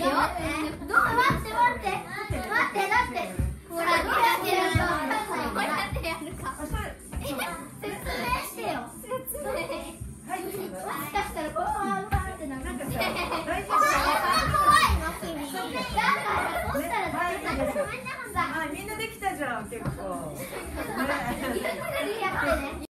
よ。待って待って。だって。ほら、どうやってやるか。どうやってやるか。説明してよ。もしかしたらこうってなるかもしれない。怖いの君。だからそうしたらみんなできたじゃん結構。